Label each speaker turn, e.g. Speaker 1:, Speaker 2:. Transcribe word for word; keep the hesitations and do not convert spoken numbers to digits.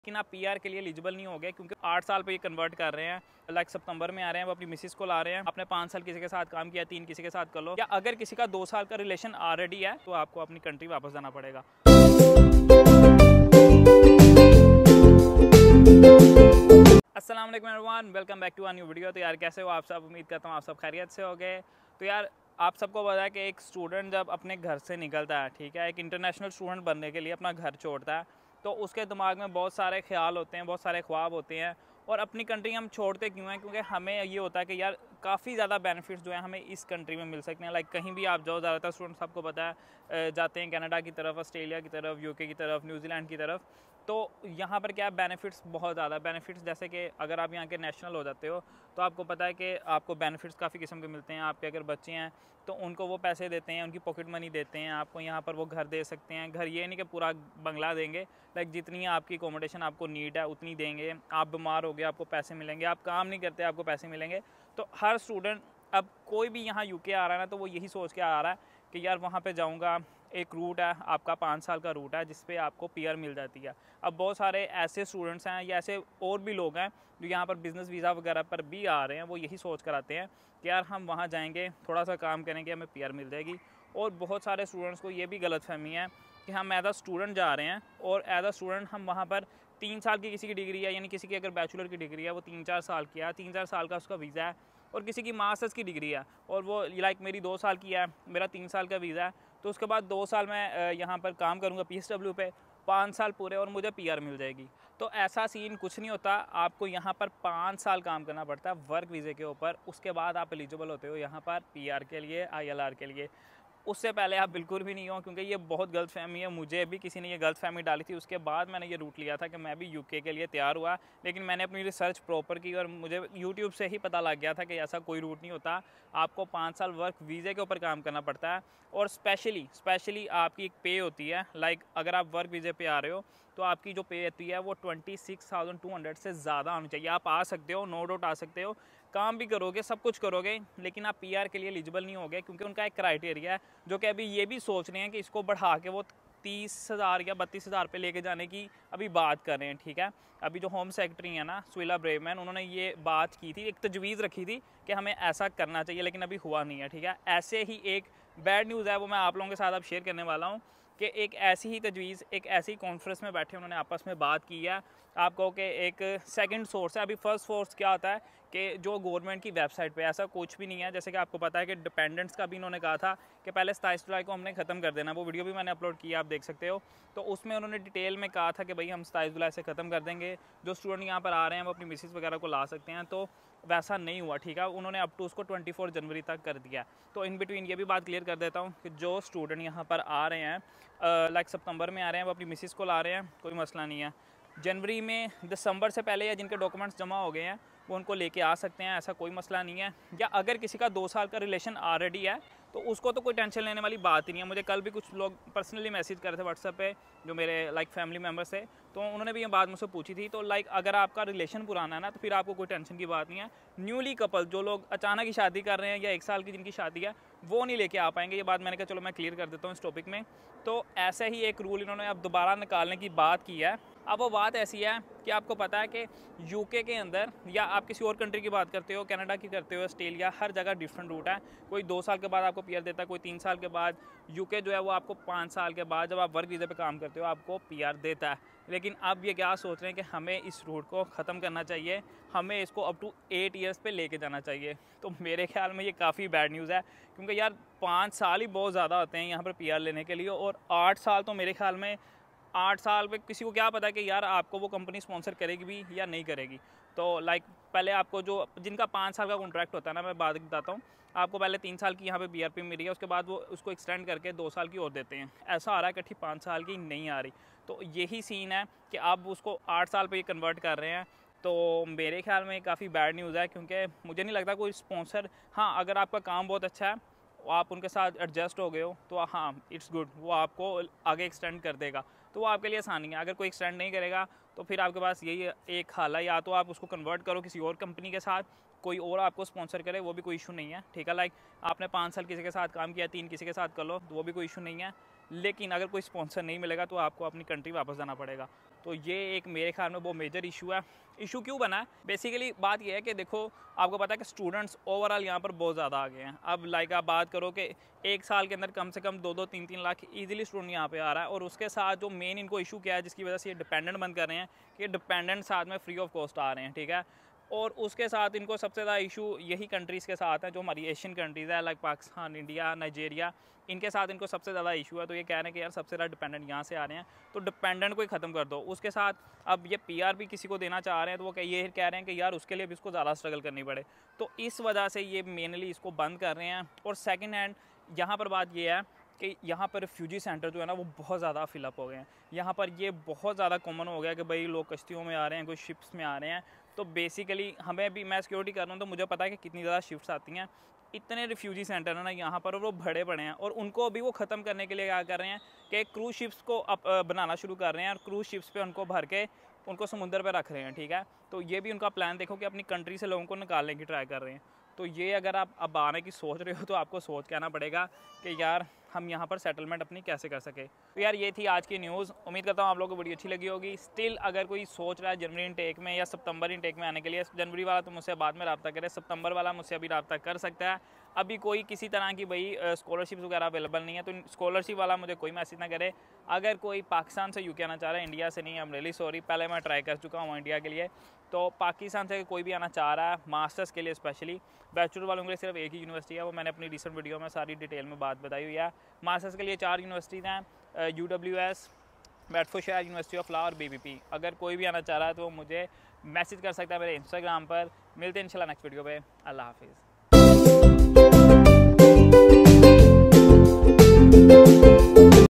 Speaker 1: लेकिन आप पीआर के लिए एलिजिबल नहीं हो गए क्योंकि आठ साल पे ये कन्वर्ट कर रहे हैं। लाइक सितंबर में आ रहे हैं, वो अपनी मिसिस को ला रहे हैं। आपने पाँच साल किसी के साथ काम किया, तीन किसी के साथ कर लो, या अगर किसी का दो साल का रिलेशन ऑलरेडी है तो आपको अपनी कंट्री वापस जाना पड़ेगा। अस्सलाम वालेकुम everyone, welcome back to a new video. तो यार कैसे हो आप सब? उम्मीद करता हूँ आप सब खैरियत से हो गए। तो यार आप सबको पता है कि एक स्टूडेंट जब अपने घर से निकलता है, ठीक है, एक इंटरनेशनल स्टूडेंट बनने के लिए अपना घर छोड़ता है, तो उसके दिमाग में बहुत सारे ख्याल होते हैं, बहुत सारे ख्वाब होते हैं। और अपनी कंट्री हम छोड़ते क्यों हैं? क्योंकि हमें ये होता है कि यार काफ़ी ज़्यादा बेनिफिट्स जो हैं हमें इस कंट्री में मिल सकते हैं। लाइक कहीं भी आप जाओ, ज़्यादातर स्टूडेंट्स आपको पता है जाते हैं कनाडा की तरफ, ऑस्ट्रेलिया की तरफ, यूके की तरफ, न्यूजीलैंड की तरफ। तो यहाँ पर क्या है, बेनिफिट्स बहुत ज़्यादा बेनिफिट्स, जैसे कि अगर आप यहाँ के नेशनल हो जाते हो तो आपको पता है कि आपको बेनिफिट्स काफ़ी किस्म के मिलते हैं। आपके अगर बच्चे हैं तो उनको वो पैसे देते हैं, उनकी पॉकेट मनी देते हैं, आपको यहाँ पर वो घर दे सकते हैं। घर ये नहीं कि पूरा बंगला देंगे, लाइक जितनी आपकी अकोमोडेशन आपको नीड है उतनी देंगे। आप बीमार हो गए आपको पैसे मिलेंगे, आप काम नहीं करते आपको पैसे मिलेंगे। तो हर स्टूडेंट, अब कोई भी यहाँ यूके आ रहा है ना, तो वो यही सोच के आ रहा है कि यार वहाँ पे जाऊँगा। एक रूट है आपका, पाँच साल का रूट है जिस पे आपको पीआर मिल जाती है। अब बहुत सारे ऐसे स्टूडेंट्स हैं या ऐसे और भी लोग हैं जो यहाँ पर बिज़नेस वीज़ा वगैरह पर भी आ रहे हैं, वो यही सोच कर आते हैं कि यार हम वहाँ जाएंगे, थोड़ा सा काम करेंगे, हमें पीआर मिल जाएगी। और बहुत सारे स्टूडेंट्स को ये भी गलतफहमी है कि हम एज आ स्टूडेंट जा रहे हैं और एज आ स्टूडेंट हम वहाँ पर तीन साल की किसी की डिग्री है, यानी किसी की अगर बैचलर की डिग्री है वो तीन चार साल की है, तीन चार साल का उसका वीज़ा है। और किसी की मास्टर्स की डिग्री है और वो लाइक मेरी दो साल की है, मेरा तीन साल का वीज़ा है, तो उसके बाद दो साल मैं यहाँ पर काम करूँगा पी एस डब्ल्यू पे, पाँच साल पूरे, और मुझे पीआर मिल जाएगी। तो ऐसा सीन कुछ नहीं होता। आपको यहाँ पर पाँच साल काम करना पड़ता है वर्क वीज़े के ऊपर, उसके बाद आप एलिजिबल होते हो यहाँ पर पीआर के लिए, आईएलआर के लिए। उससे पहले आप बिल्कुल भी नहीं हो, क्योंकि ये बहुत गलत फहमी है। मुझे भी किसी ने ये गलत फहमी डाली थी, उसके बाद मैंने ये रूट लिया था कि मैं भी यूके के लिए तैयार हुआ। लेकिन मैंने अपनी रिसर्च प्रॉपर की और मुझे यूट्यूब से ही पता लग गया था कि ऐसा कोई रूट नहीं होता। आपको पाँच साल वर्क वीज़े के ऊपर काम करना पड़ता है। और स्पेशली स्पेशली आपकी एक पे होती है, लाइक अगर आप वर्क वीज़े पे आ रहे हो तो आपकी जो पे होती है वो twenty six thousand two hundred से ज़्यादा होनी चाहिए। आप आ सकते हो, नो डाउट आ सकते हो, काम भी करोगे, सब कुछ करोगे, लेकिन आप पीआर के लिए एलिजिबल नहीं होगे, क्योंकि उनका एक क्राइटेरिया है जो कि अभी ये भी सोच रहे हैं कि इसको बढ़ा के वो तीस हज़ार या बत्तीस हज़ार पे लेके जाने की अभी बात कर रहे हैं। ठीक है, अभी जो होम सेक्रेटरी है ना, सुइला ब्रेवमैन, उन्होंने ये बात की थी, एक तजवीज़ रखी थी कि हमें ऐसा करना चाहिए, लेकिन अभी हुआ नहीं है। ठीक है, ऐसे ही एक बैड न्यूज़ है, वो मैं आप लोगों के साथ अब शेयर करने वाला हूँ कि एक ऐसी ही तजवीज़, एक ऐसी कॉन्फ्रेंस में बैठे उन्होंने आपस में बात की है। आपको कि एक सेकंड सोर्स है, अभी फर्स्ट सोर्स क्या होता है कि जो गवर्नमेंट की वेबसाइट पे, ऐसा कुछ भी नहीं है। जैसे कि आपको पता है कि डिपेंडेंट्स का भी इन्होंने कहा था कि पहले सताईस जुलाई को हमने ख़त्म कर देना, वो वीडियो भी मैंने अपलोड किया, आप देख सकते हो। तो उसमें उन्होंने डिटेल में कहा था कि भाई हम सताईस जुलाई से ख़त्म कर देंगे, जो स्टूडेंट यहाँ पर आ रहे हैं वो अपनी मिसिस वगैरह को ला सकते हैं। तो वैसा नहीं हुआ। ठीक है, उन्होंने अप टू उसको चौबीस जनवरी तक कर दिया। तो इन बिटवीन ये भी बात क्लियर कर देता हूँ कि जो स्टूडेंट यहाँ पर आ रहे हैं, लाइक सितंबर में आ रहे हैं, वो अपनी मिसिस को ला रहे हैं, कोई मसला नहीं है। जनवरी में, दिसंबर से पहले या जिनके डॉक्यूमेंट्स जमा हो गए हैं वो उनको लेके आ सकते हैं, ऐसा कोई मसला नहीं है। या अगर किसी का दो साल का रिलेशन ऑलरेडी है तो उसको तो कोई टेंशन लेने वाली बात ही नहीं है। मुझे कल भी कुछ लोग पर्सनली मैसेज कर रहे थे व्हाट्सएप पे, जो मेरे लाइक फैमिली मेम्बर्स थे, तो उन्होंने भी ये बात मुझसे पूछी थी। तो लाइक अगर आपका रिलेशन पुराना है ना, तो फिर आपको कोई टेंशन की बात नहीं है। न्यूली कपल, जो लोग अचानक ही शादी कर रहे हैं या एक साल की जिनकी शादी है, वो नहीं लेके आ पाएंगे। ये बात मैंने कहा चलो मैं क्लियर कर देता हूँ इस टॉपिक में। तो ऐसे ही एक रूल इन्होंने अब दोबारा निकालने की बात की है। अब वो बात ऐसी है कि आपको पता है कि यूके के अंदर, या आप किसी और कंट्री की बात करते हो, कनाडा की करते हो, ऑस्ट्रेलिया, हर जगह डिफरेंट रूट है। कोई दो साल के बाद आपको पीआर देता है, कोई तीन साल के बाद। यूके जो है वो आपको पाँच साल के बाद, जब आप वर्क वीज़ा पे काम करते हो, आपको पीआर देता है। लेकिन अब ये क्या सोच रहे हैं कि हमें इस रूट को ख़त्म करना चाहिए, हमें इसको अप टू एट ईयर्स पे लेके जाना चाहिए। तो मेरे ख्याल में ये काफ़ी बैड न्यूज़ है, क्योंकि यार पाँच साल ही बहुत ज़्यादा होते हैं यहाँ पर पीआर लेने के लिए, और आठ साल तो मेरे ख्याल में, आठ साल पे किसी को क्या पता है कि यार आपको वो कंपनी स्पॉन्सर करेगी भी या नहीं करेगी। तो लाइक पहले आपको, जो जिनका पाँच साल का कॉन्ट्रैक्ट होता है ना, मैं बात बताता हूँ आपको, पहले तीन साल की यहाँ पे बीआरपी मिल रही है, उसके बाद वो उसको एक्सटेंड करके दो साल की और देते हैं। ऐसा आ रहा है इकट्ठी पाँच साल की नहीं आ रही। तो यही सीन है कि आप उसको आठ साल पर ही कन्वर्ट कर रहे हैं। तो मेरे ख्याल में काफ़ी बैड न्यूज़ है, क्योंकि मुझे नहीं लगता कोई स्पॉन्सर, हाँ अगर आपका काम बहुत अच्छा है, आप उनके साथ एडजस्ट हो गए हो, तो हाँ इट्स गुड, वो आपको आगे एक्सटेंड कर देगा, तो वो आपके लिए आसानी है। अगर कोई एक्सटेंड नहीं करेगा तो फिर आपके पास यही एक हाल है, या तो आप उसको कन्वर्ट करो किसी और कंपनी के साथ, कोई और आपको स्पॉन्सर करे, वो भी कोई इशू नहीं है। ठीक है, लाइक आपने पाँच साल किसी के साथ काम किया, तीन किसी के साथ कर लो, तो वो भी कोई इशू नहीं है। लेकिन अगर कोई स्पॉन्सर नहीं मिलेगा तो आपको अपनी कंट्री वापस जाना पड़ेगा। तो ये एक मेरे ख्याल में वो मेजर इशू है। इशू क्यों बना है? बेसिकली बात ये है कि देखो, आपको पता है कि स्टूडेंट्स ओवरऑल यहाँ पर बहुत ज़्यादा आ गए हैं। अब लाइक आप बात करो कि एक साल के अंदर कम से कम दो दो तीन तीन लाख इजीली स्टूडेंट यहाँ पे आ रहा है। और उसके साथ जो मेन इनको इशू क्या है जिसकी वजह से ये डिपेंडेंट बंद कर रहे हैं कि डिपेंडेंट साथ में फ्री ऑफ कॉस्ट आ रहे हैं, ठीक है। और उसके साथ इनको सबसे ज़्यादा इशू यही कंट्रीज़ के साथ है जो हमारी एशियन कंट्रीज़ है, लाइक पाकिस्तान, इंडिया, नाइजीरिया, इनके साथ इनको सबसे ज़्यादा इशू है। तो ये कह रहे हैं कि यार सबसे ज़्यादा डिपेंडेंट यहाँ से आ रहे हैं, तो डिपेंडेंट को ही ख़त्म कर दो। उसके साथ अब ये पीआर भी किसी को देना चाह रहे हैं, तो वो ये कह रहे हैं कि यार उसके लिए भी इसको ज़्यादा स्ट्रगल करनी पड़े। तो इस वजह से ये मेनली इसको बंद कर रहे हैं। और सेकेंड हैंड यहाँ पर बात ये है कि यहाँ पर रिफ्यूजी सेंटर जो है ना वो बहुत ज़्यादा फिलअप हो गए हैं। यहाँ पर ये बहुत ज़्यादा कॉमन हो गया कि भाई लोग कश्तियों में आ रहे हैं, कोई शिप्स में आ रहे हैं। तो बेसिकली हमें भी, मैं सिक्योरिटी कर रहा हूँ तो मुझे पता है कि कितनी ज़्यादा शिफ्ट्स आती हैं। इतने रिफ्यूजी सेंटर है ना यहाँ पर, और वो भरे पड़े हैं। और उनको अभी वो ख़त्म करने के लिए क्या कर रहे हैं कि क्रूज़ शिप्स को अप बनाना शुरू कर रहे हैं, और क्रूज़ शिप्स पे उनको भर के उनको समुद्र पे रख रहे हैं, ठीक है। तो ये भी उनका प्लान देखो कि अपनी कंट्री से लोगों को निकालने की ट्राई कर रहे हैं। तो ये अगर आप अब आने की सोच रहे हो तो आपको सोच के आना पड़ेगा कि यार हम यहाँ पर सेटलमेंट अपनी कैसे कर सके। तो यार ये थी आज की न्यूज़। उम्मीद करता हूँ आप लोगों को बड़ी अच्छी लगी होगी। स्टिल अगर कोई सोच रहा है जनवरी इनटेक में या सितंबर इनटेक में आने के लिए, जनवरी वाला तो मुझसे बाद में रब्ता करे, सितंबर वाला मुझसे अभी रब्ता कर सकता है। अभी कोई किसी तरह की भाई स्कॉलरशिप्स वगैरह अवेलेबल नहीं है, तो स्कॉलरशिप वाला मुझे कोई मैसेज ना करे। अगर कोई पाकिस्तान से यूके आना चाह रहा है, इंडिया से नहीं, आई एम रियली सॉरी, पहले मैं ट्राई कर चुका हूँ इंडिया के लिए। तो पाकिस्तान से कोई भी आना चाह रहा है मास्टर्स के लिए स्पेशली, बैचलर वालों के लिए सिर्फ एक ही यूनिवर्सिटी है, वो मैंने अपनी रिसेंट वीडियो में सारी डिटेल में बात बताई हुई है। मास्टर्स के लिए चार यूनिवर्सिटीज़ हैं, U W S, Bedfordshire university of law और बी बी पी। अगर कोई भी आना चाह रहा है तो मुझे मैसेज कर सकता है मेरे इंस्टाग्राम पर। मिलते हैं इंशाल्लाह नेक्स्ट वीडियो पे। अल्लाह हाफिज़।